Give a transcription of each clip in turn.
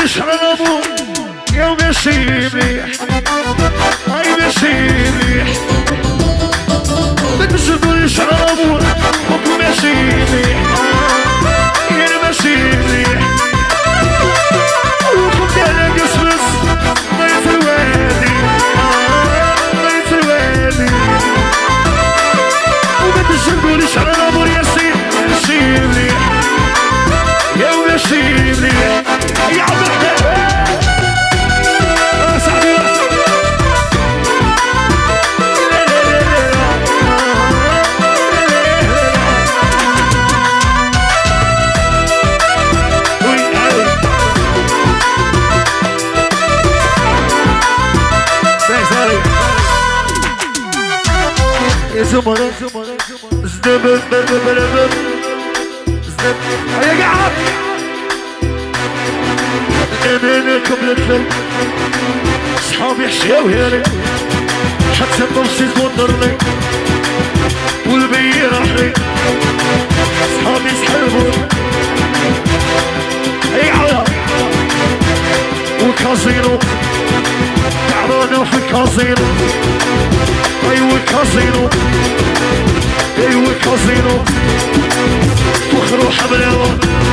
تقوليش على الامور يا ماشي مليح اي ماشي مليح ما تقوليش على الامور ماشي مليح يا ماشي مليح وكنت انا قصبص ضيف الوادي ضيف الوادي وما تقوليش على الامور يا سيدي ماشي مليح يا ماشي مليح يا عبد الرحمن سعدي زمرة زدب زدب يا قاعد انا كملت لي صحابي حشاو هيري حتى بوصيت وضرني والبي راحلي صحابي سحبوني اي علا والكازينو تعبانة في الكازينو ايوه الكازينو ايوه الكازينو فخروا حبلاوة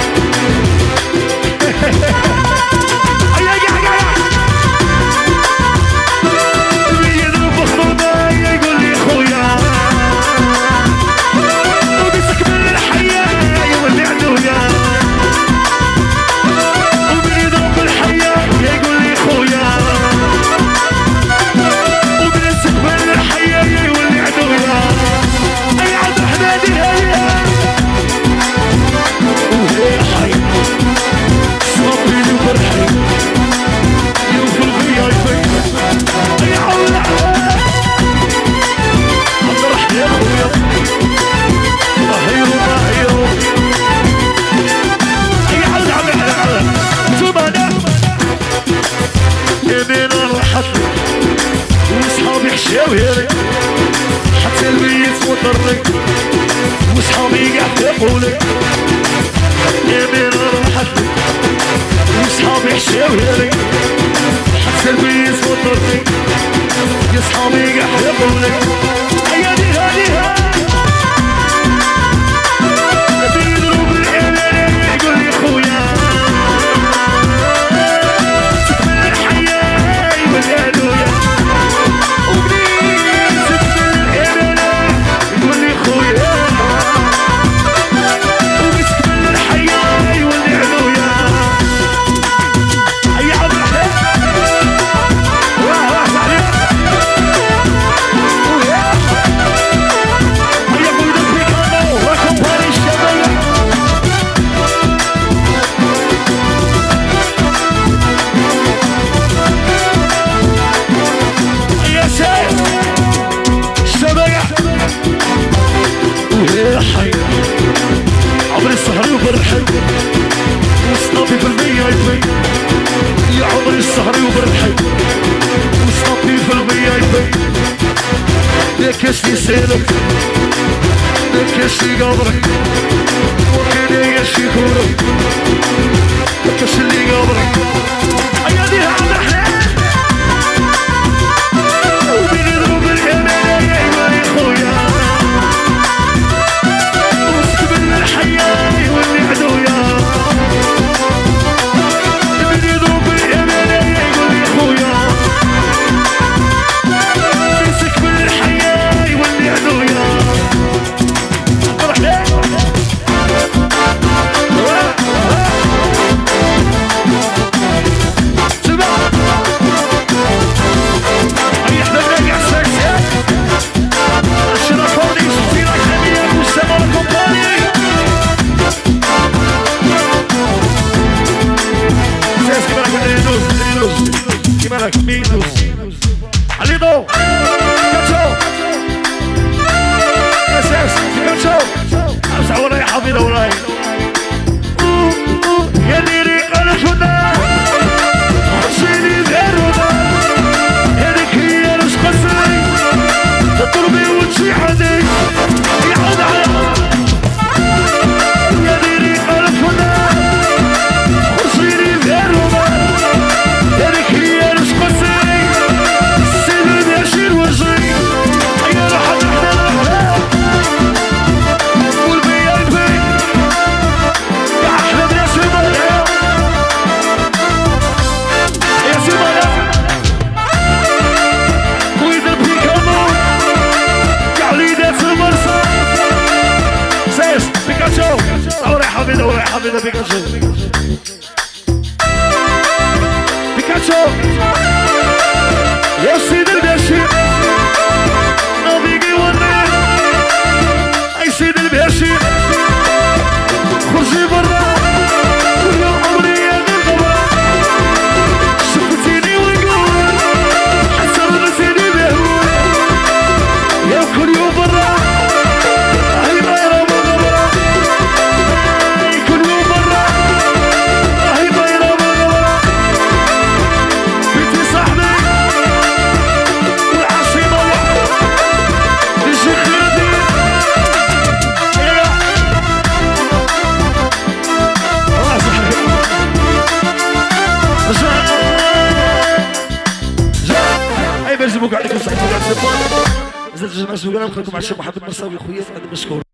وصحابي حشاو هيري حتى البيت وضرني وصحابي قاعد يقولي يمين راحتلي وصحابي حشاو هيري حتى البيت وضرني يا صحابي قاعد يقولي هيا ديها ديها بيضرب الامانة يقول لي خويا تكمل الحياة يقول يا عمري السهري وبرحي وصنابي في المية يبي يا عمري السهري وبرحي وصنابي في المية يبي يا كشي سيلك يا كشي قبرك وكذا يا شيخورك يا كشي اللي قبرك هيا ديها عبد الرحمن وبيضرب الامانة يا خويا الحياة واللي عدويا من يضرب الامانة يقول لي خويا مسك من الحياة واللي عدويا فرح ليه مالك ميدوس عليدو كاتشو اساس كاتشو امسح وراي حافظه وراي يا ديري قلشنا حسيني بيرونا يا ديك هي رش قصري تضربي وتشي عندي يعود عليها يا ديري قلشنا حسيني بيرونا بيكاتشو دوري حبيبي دوري حبيبي بيكاتشو بيكاتشو يا سيدي الباشي نبيقي وانا اي سيدي الباشي خرجي برا كل عمري يا غنغبا شفتيني ونقول حتى نسيني بهول يا كل يوم برا هاي دايرة مغبرة كل يوم برا هاي دايرة مغبرة بنتي صاحبي والعشي ضوع نجي خيرتي اي برزبوك عليكم صحيح زلت جماعة سوقنا نخليكم مع الشيخ محمد مرساوي خويا مشكور.